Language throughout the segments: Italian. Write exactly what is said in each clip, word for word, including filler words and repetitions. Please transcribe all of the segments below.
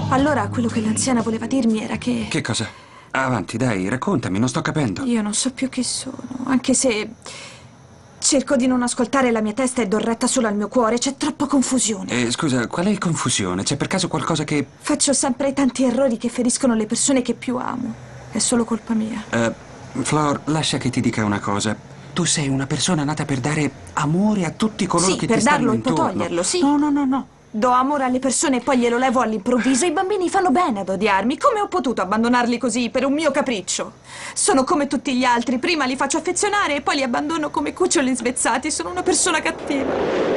Allora, quello che l'anziana voleva dirmi era che... Che cosa? Avanti, dai, raccontami, non sto capendo. Io non so più chi sono, anche se... cerco di non ascoltare la mia testa e do retta solo al mio cuore, c'è troppa confusione. Eh, scusa, qual è il confusione? C'è per caso qualcosa che... Faccio sempre tanti errori che feriscono le persone che più amo. È solo colpa mia. Uh, Flor, lascia che ti dica una cosa. Tu sei una persona nata per dare amore a tutti coloro sì, che per ti stanno darlo e intorno. poi toglierlo, sì. No, no, no, no. Do amore alle persone e poi glielo levo all'improvviso. I bambini fanno bene ad odiarmi. Come ho potuto abbandonarli così per un mio capriccio? Sono come tutti gli altri. Prima li faccio affezionare e poi li abbandono come cuccioli svezzati. Sono una persona cattiva.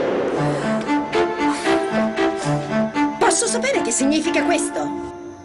Posso sapere che significa questo?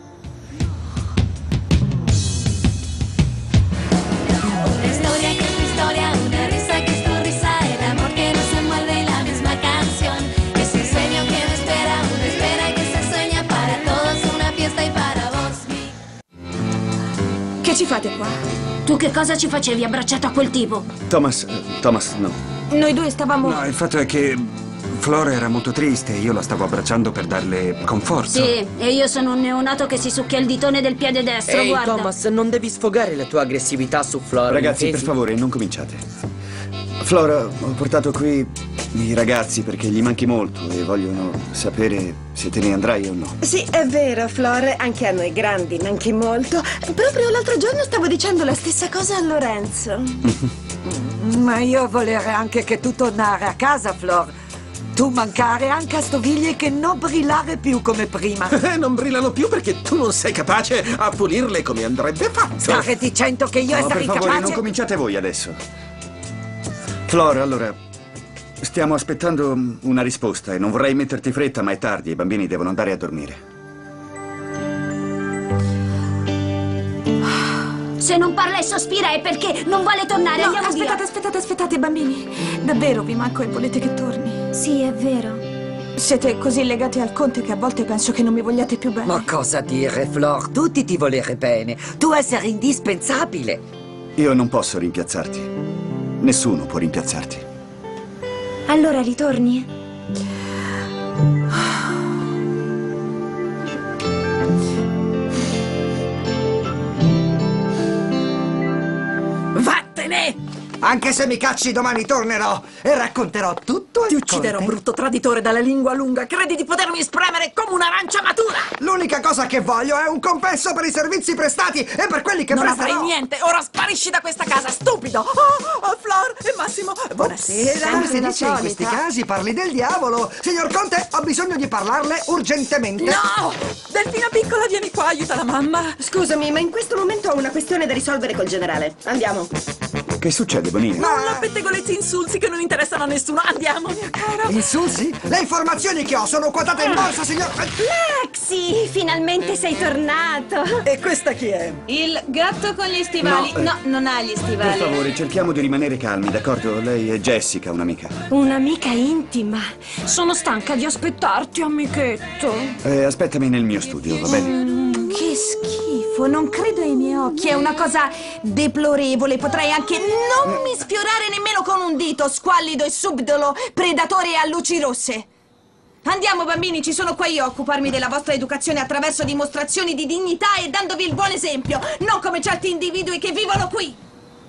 Che ci fate qua? Tu che cosa ci facevi abbracciato a quel tipo? Thomas, eh, Thomas, no. Noi due stavamo... No, il fatto è che Flora era molto triste e io la stavo abbracciando per darle conforto. Sì, e io sono un neonato che si succhia il ditone del piede destro, Ehi, guarda. Thomas, non devi sfogare la tua aggressività su Flora. Ragazzi, intesi? per favore, non cominciate. Flora, ho portato qui i ragazzi perché gli manchi molto e vogliono sapere se te ne andrai o no. Sì, è vero, Flor, anche a noi grandi manchi molto. Proprio l'altro giorno stavo dicendo la stessa cosa a Lorenzo. Ma io volere anche che tu tornare a casa, Flor. Tu mancare anche a stoviglie che non brillare più come prima. Eh, non brillano più perché tu non sei capace a pulirle come andrebbe fatto. Stare dicendo che io No, essere per favore, incapace... non cominciate voi adesso. Flora, allora, stiamo aspettando una risposta e non vorrei metterti fretta, ma è tardi, i bambini devono andare a dormire. Se non parla e sospira è perché non vuole tornare, No, andiamo aspettate, via. aspettate, aspettate, bambini. Davvero vi manco e volete che torni? Sì, è vero. Siete così legati al conte che a volte penso che non mi vogliate più bene. Ma cosa dire, Flor? Tutti ti volere bene. Tu essere indispensabile. Io non posso rimpiazzarti. Nessuno può rimpiazzarti. Allora ritorni? Vattene! Anche se mi cacci domani tornerò e racconterò tutto al Ti ucciderò, conte. brutto traditore dalla lingua lunga. Credi di potermi spremere come un'arancia matura? L'unica cosa che voglio è un compenso per i servizi prestati e per quelli che Non presterò. avrai niente. Ora sparisci da questa casa, stupido. Oh, oh Flor e Massimo. Buonasera. Come si la dice in questi solita. casi, parli del diavolo. Signor Conte, ho bisogno di parlarle urgentemente. No! Delfina piccola, vieni qua, aiuta la mamma. Scusami, ma in questo momento ho una questione da risolvere col generale. Andiamo. Che succede, Bonino? Non ho pettegolezzi insulsi che non interessano a nessuno. Andiamo, mia cara. Insulsi? Le informazioni che ho sono quotate in borsa, signor... Maxi, finalmente sei tornato. E questa chi è? Il gatto con gli stivali. No, eh, No, non ha gli Per stivali. favore, cerchiamo di rimanere calmi, d'accordo? Lei è Jessica, un'amica. Un'amica intima. Sono stanca di aspettarti, amichetto. Eh, aspettami nel mio studio, va bene? Che schifo, non credo ai miei occhi. È una cosa deplorevole. Potrei anche non mi sfiorare nemmeno con un dito. Squallido e subdolo, predatore a luci rosse. Andiamo bambini, ci sono qua io a occuparmi della vostra educazione attraverso dimostrazioni di dignità e dandovi il buon esempio, non come certi individui che vivono qui.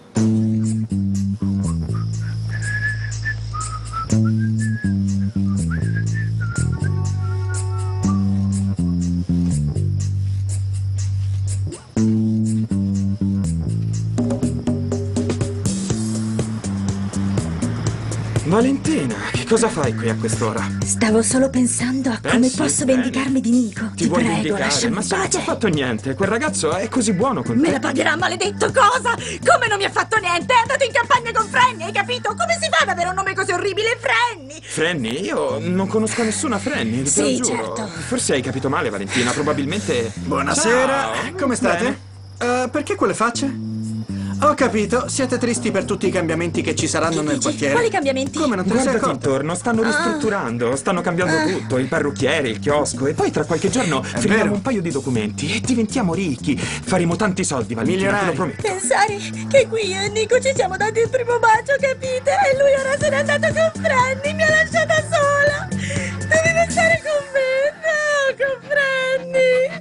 Valentina, che cosa fai qui a quest'ora? Stavo solo pensando a come Pensi posso bene. vendicarmi di Nico. Ti, Ti vuoi prego, vendicare? lasciami Ma in se non ti ha pace. fatto niente, quel ragazzo è così buono con Me te. la pagherà, maledetto, cosa? Come non mi ha fatto niente? È andato in campagna con Frenny, hai capito? Come si fa ad avere un nome così orribile, Frenny? Frenny? Io non conosco nessuna Frenny, te Sì, lo giuro. certo. Forse hai capito male, Valentina, probabilmente... Buonasera, Ciao. come state? Bene. Eh, perché quelle facce? Ho capito, siete tristi per tutti i cambiamenti che ci saranno nel quartiere. Quali cambiamenti? Come non te ne sei Guardati accorto? intorno, stanno ristrutturando, stanno cambiando tutto, il parrucchiere, il chiosco e poi tra qualche giorno firmiamo vero. un paio di documenti e diventiamo ricchi. Faremo tanti soldi, Valentina, te lo Milionari. prometto. Pensare che qui io e Nico ci siamo dati il primo bacio, capite? E lui ora se n'è andato con Frenny, mi ha lasciata sola. Devi restare con me, no, con Frenny.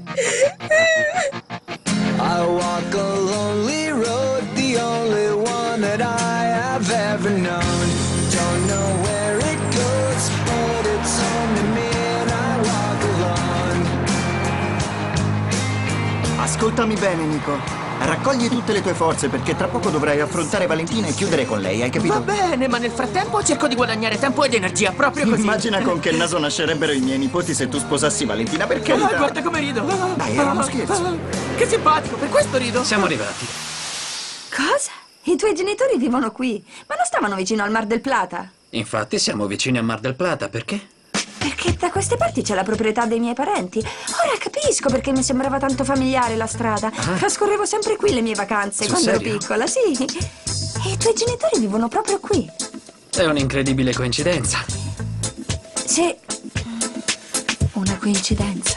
Ascoltami bene, Nico. Raccogli tutte le tue forze perché tra poco dovrai affrontare Valentina e chiudere con lei, hai capito? Va bene, ma nel frattempo cerco di guadagnare tempo ed energia, proprio così. Immagina con che naso nascerebbero i miei nipoti se tu sposassi Valentina, perché? Ah, guarda come rido. Dai, era uno scherzo. Che simpatico, per questo rido. Siamo arrivati. Cosa? I tuoi genitori vivono qui, ma non stavano vicino al Mar del Plata? Infatti siamo vicini a Mar del Plata, perché? Perché da queste parti c'è la proprietà dei miei parenti. Ora capisco perché mi sembrava tanto familiare la strada. Ah. Trascorrevo sempre qui le mie vacanze Sul quando serio? ero piccola, sì. E i tuoi genitori vivono proprio qui. È un'incredibile coincidenza. Sì. Una coincidenza.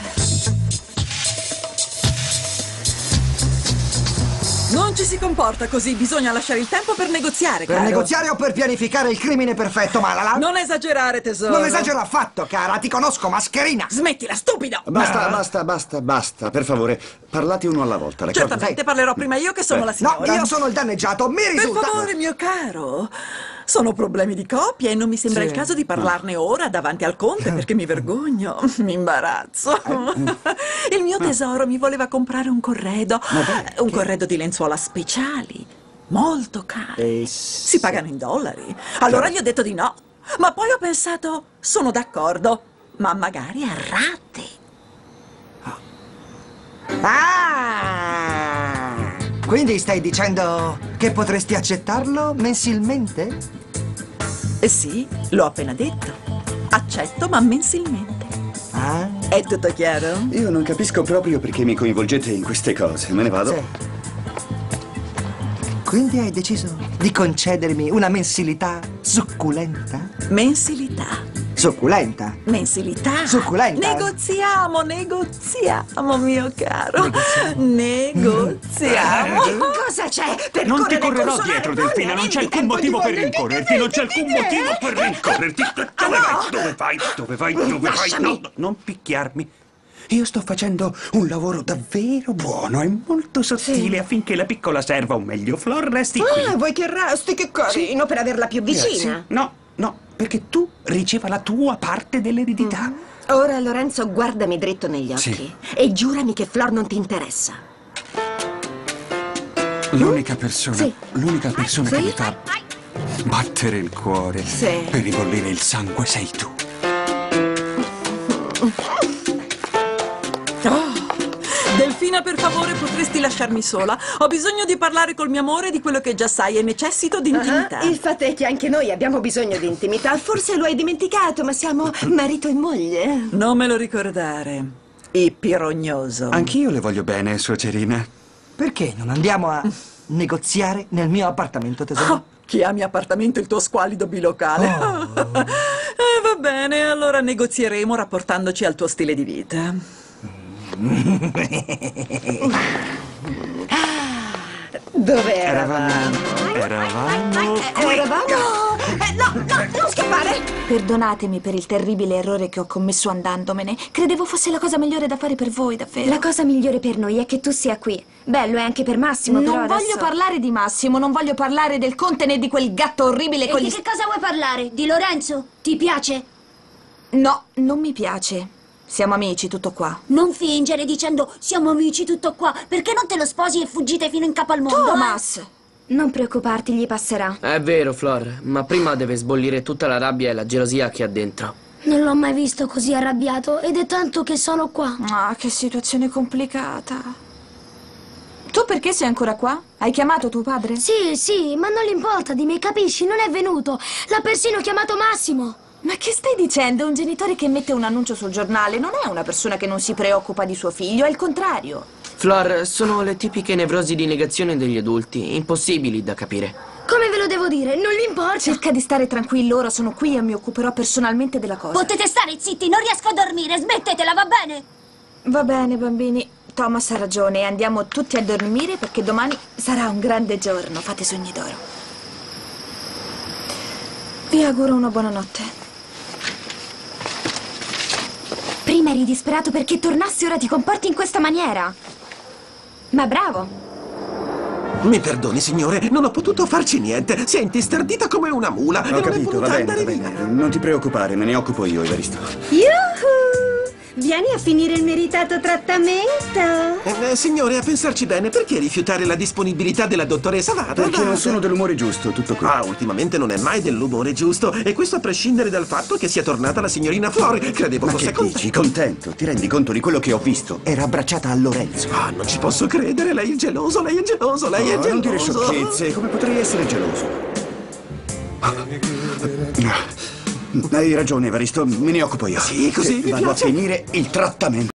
Non ci si comporta così, bisogna lasciare il tempo per negoziare, Per caro. negoziare o per pianificare il crimine perfetto, ma la... la... Non esagerare, tesoro. Non esagero affatto, cara, ti conosco, mascherina! Smettila, stupido! Basta, basta, basta, basta, per favore, parlate uno alla volta, d'accordo? Certamente parlerò prima io che sono Eh. la signora. No, io sono il danneggiato, mi Per risulta... favore, mio caro. Sono problemi di coppia e non mi sembra Sì. il caso di parlarne ora davanti al conte perché mi vergogno, mi imbarazzo. Il mio tesoro mi voleva comprare un corredo, un corredo di lenzuola speciali, molto cari. Eh, Si pagano in dollari. Allora gli ho detto di no, ma poi ho pensato, sono d'accordo, ma magari a rate. Ah! Quindi stai dicendo che potresti accettarlo mensilmente? Eh sì, l'ho appena detto. Accetto, ma mensilmente. Ah? È tutto chiaro? Io non capisco proprio perché mi coinvolgete in queste cose, me ne vado. Sì. Quindi hai deciso di concedermi una mensilità succulenta? Mensilità. Succulenta? Mensilità. Succulenta? Negoziamo, negoziamo, mio caro. Negoziamo. Cosa c'è? Per Non ti correre correrò consolare dietro, Polly, Delfina, non c'è avevi alcun tempo motivo di per voler- rincorrerti, non c'è alcun motivo per rincorrerti. Dove no! vai? Dove vai? Dove vai? Dove vai? Lasciami. No, non picchiarmi. Io sto facendo un lavoro davvero buono e molto sottile affinché la piccola serva, o meglio Flor, resti qui. Ah, vuoi che resti? Che carino, per averla più vicina. Grazie. No, no, perché tu riceva la tua parte dell'eredità. Ora, Lorenzo, guardami dritto negli occhi Sì. e giurami che Flor non ti interessa. L'unica persona, Sì. l'unica persona Sì? che mi fa battere il cuore Sì. e ribollire il sangue sei tu. Oh, Delfina, per favore, potresti lasciarmi sola? Ho bisogno di parlare col mio amore di quello che già sai e necessito di intimità. Ah, il fatto è che anche noi abbiamo bisogno di intimità. Forse lo hai dimenticato, ma siamo marito e moglie. Non me lo ricordare. Ippi rognoso. Anch'io le voglio bene, suocerina. Perché non andiamo a negoziare nel mio appartamento, tesoro? Oh, chiami appartamento il tuo squallido bilocale. Eh, va bene, allora negozieremo rapportandoci al tuo stile di vita. Dove Eravamo... Eravamo... Eravamo? Eh, no, no, non scappare! Perdonatemi per il terribile errore che ho commesso andandomene. Credevo fosse la cosa migliore da fare per voi, davvero. La cosa migliore per noi è che tu sia qui. Bello è anche per Massimo, Non però voglio adesso... parlare di Massimo, non voglio parlare del conte né di quel gatto orribile E con di gli... che cosa vuoi parlare? Di Lorenzo? Ti piace? No, non mi piace. Siamo amici, tutto qua. Non fingere dicendo siamo amici tutto qua. Perché non te lo sposi e fuggite fino in capo al mondo? Thomas! eh? Non preoccuparti, gli passerà. È vero, Flor, ma prima deve sbollire tutta la rabbia e la gelosia che ha dentro. Non l'ho mai visto così arrabbiato ed è tanto che sono qua. Ah, che situazione complicata. Tu perché sei ancora qua? Hai chiamato tuo padre? Sì, sì, ma non gli importa di me, capisci? Non è venuto. L'ha persino chiamato Massimo. Ma che stai dicendo? Un genitore che mette un annuncio sul giornale non è una persona che non si preoccupa di suo figlio, è il contrario. Flor, sono le tipiche nevrosi di negazione degli adulti, impossibili da capire. Come ve lo devo dire? Non gli importa. Cerca di stare tranquillo, ora sono qui e mi occuperò personalmente della cosa. Potete stare zitti, non riesco a dormire, smettetela, va bene? Va bene, bambini. Thomas ha ragione, andiamo tutti a dormire perché domani sarà un grande giorno. Fate sogni d'oro. Vi auguro una buona notte. Prima eri disperato perché tornassi, ora ti comporti in questa maniera. Ma bravo. Mi perdoni, signore, non ho potuto farci niente. Senti, stordita come una mula. Ho e non è capito, voluta va bene, andare va via. bene. Non ti preoccupare, me ne occupo io, Evaristo. Yuhu! Vieni a finire il meritato trattamento. Eh, signore, a pensarci bene, perché rifiutare la disponibilità della dottoressa Vada? Perché Vada. non sono dell'umore giusto, tutto qui. Ah, ultimamente non è mai dell'umore giusto. E questo a prescindere dal fatto che sia tornata la signorina Flor. Credevo Ma fosse che contenta. dici? Contento? Ti rendi conto di quello che ho visto? Era abbracciata a Lorenzo. Ah, non ci posso credere. Lei è geloso, lei è geloso, lei è Oh, geloso. non dire sciocchezze. Come potrei essere geloso? Hai ragione, Evaristo. Me ne occupo io. Sì, così mi Vado piace. a finire il trattamento.